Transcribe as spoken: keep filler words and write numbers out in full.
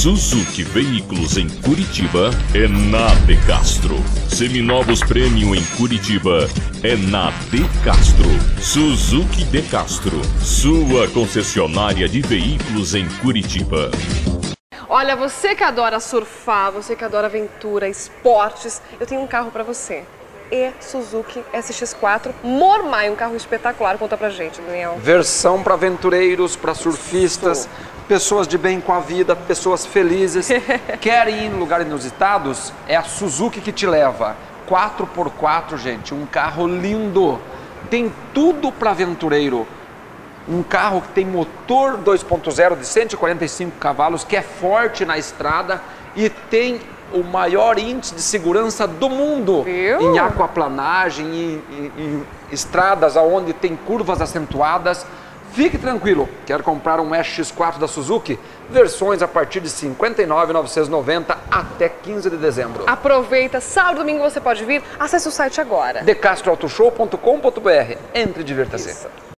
Suzuki Veículos em Curitiba é na De Castro. Seminovos Premium em Curitiba é na De Castro. Suzuki De Castro, sua concessionária de veículos em Curitiba. Olha, você que adora surfar, você que adora aventura, esportes, eu tenho um carro pra você. E Suzuki S X quatro Mormai, um carro espetacular. Conta pra gente, Daniel. Versão para aventureiros, para surfistas, Isso. pessoas de bem com a vida, pessoas felizes. Querem ir em lugares inusitados? É a Suzuki que te leva. quatro por quatro, gente, um carro lindo. Tem tudo para aventureiro. Um carro que tem motor dois ponto zero de cento e quarenta e cinco cavalos, que é forte na estrada e tem o maior índice de segurança do mundo. Viu? Em aquaplanagem, em, em, em estradas onde tem curvas acentuadas. Fique tranquilo, quer comprar um S X quatro da Suzuki? Versões a partir de cinquenta e nove mil novecentos e noventa até quinze de dezembro. Aproveita, sábado e domingo você pode vir, acesse o site agora. de castro auto show ponto com ponto br. Entre e divirta-se.